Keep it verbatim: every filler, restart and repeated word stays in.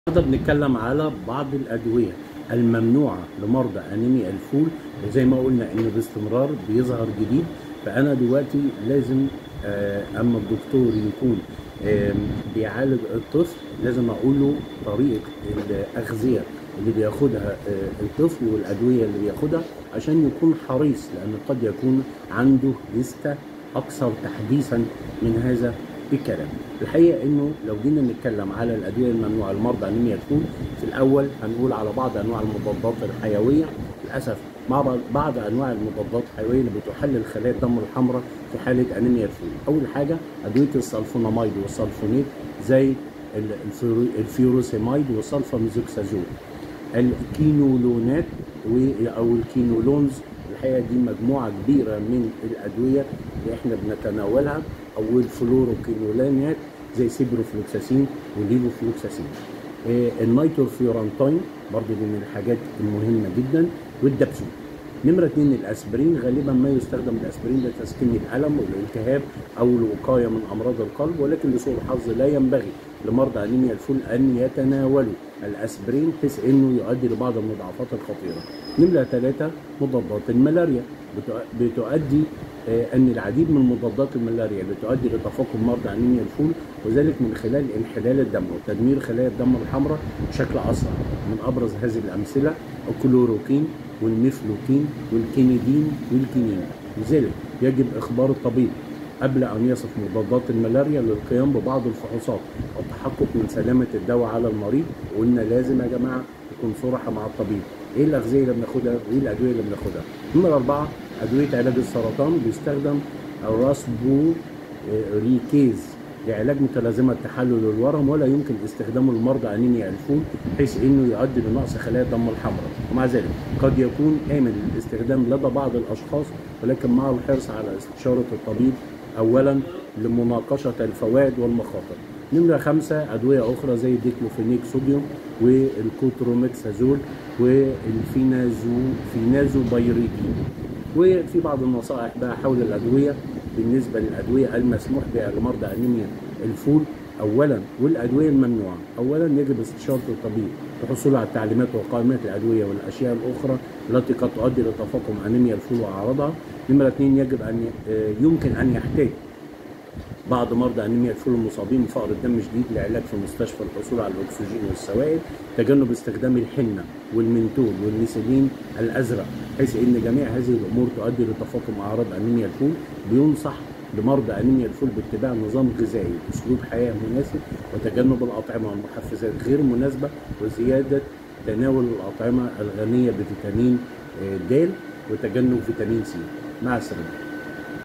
النهارده بنتكلم على بعض الأدوية الممنوعة لمرضى أنيميا الفول، وزي ما قلنا إن باستمرار بيظهر جديد. فأنا دلوقتي لازم آه، أما الدكتور يكون آم، بيعالج الطفل لازم أقول له طريقة الأغذية اللي بياخدها آه، الطفل والأدوية اللي بياخدها عشان يكون حريص، لأن قد يكون عنده لستة أكثر تحديثا من هذا الكلام. الحقيقه انه لو جينا نتكلم على الادويه الممنوعه لمرضى انيميا الفول، في الاول هنقول على بعض انواع المضادات الحيويه. للاسف مع بعض بعض انواع المضادات الحيويه اللي بتحلل خلايا الدم الحمراء في حاله انيميا الفول. اول حاجه ادويه السلفوناميد والسلفونيت زي الفيرو- الفيروسيمايد والسلفاميزوكسازول. الكينولونات و- او الكينولونز، الحقيقه دي مجموعه كبيره من الادويه اللي احنا بنتناولها، او الفلوروكينولانات زي سيبروفلوكساسين وليفوفلوكساسين. آه، النيتروفيورانتين برضو دي من الحاجات المهمه جدا، والدبسون. نمرة اتنين الاسبرين، غالبا ما يستخدم الاسبرين لتسكين الالم والالتهاب او الوقايه من امراض القلب، ولكن لسوء الحظ لا ينبغي لمرضى انيميا الفول ان يتناولوا الاسبرين بحيث انه يؤدي لبعض المضاعفات الخطيره. نمرة ثلاثة مضادات الملاريا، بتؤ- بتؤدي آه، ان العديد من مضادات الملاريا بتؤدي لتفاقم مرضى انيميا الفول، وذلك من خلال انحلال الدم وتدمير خلايا الدم الحمراء بشكل اسرع. من ابرز هذه الامثله الكلوروكين والميفلوكين والكينيدين والكينين. لذلك يجب اخبار الطبيب قبل ان يصف مضادات الملاريا للقيام ببعض الفحوصات والتحقق من سلامه الدواء على المريض. وقلنا لازم يا جماعه نكون صراحه مع الطبيب، ايه الاغذيه اللي بناخدها وايه الادويه اللي بناخدها. نمرة أربعة أدوية علاج السرطان، بيستخدم الراسبو ريكيز لعلاج متلازمة تحلل الورم، ولا يمكن استخدامه لمرضى أنيميا الفول بحيث إنه يؤدي لنقص خلايا الدم الحمراء. ومع ذلك قد يكون آمن للاستخدام لدى بعض الأشخاص، ولكن مع الحرص على استشارة الطبيب أولا لمناقشة الفوائد والمخاطر. نمرة خمسة أدوية أخرى زي الديكلوفينيك صوديوم والكوتروميكسازول والفينازو فينازو بايريدين. وفي بعض النصائح بقى حول الأدوية بالنسبة للأدوية المسموح بها لمرضى أنيميا الفول. أولا والأدوية الممنوعة، أولا يجب استشارة الطبيب للحصول على التعليمات وقائمة الأدوية والأشياء الأخرى التي قد تؤدي لتفاقم أنيميا الفول وأعراضها. نمرة اثنين يجب أن يمكن أن يحتاج بعض مرضى انيميا الفول المصابين بفقر الدم شديد لعلاج في المستشفى الحصول على الاكسجين والسوائل. تجنب استخدام الحنه والمنتول والميثيلين الازرق، حيث ان جميع هذه الامور تؤدي لتفاقم اعراض انيميا الفول. بينصح لمرضى انيميا الفول باتباع نظام غذائي اسلوب حياه مناسب، وتجنب الاطعمه والمحفزات غير مناسبه، وزياده تناول الاطعمه الغنيه بفيتامين د، وتجنب فيتامين سي. مع السلامه.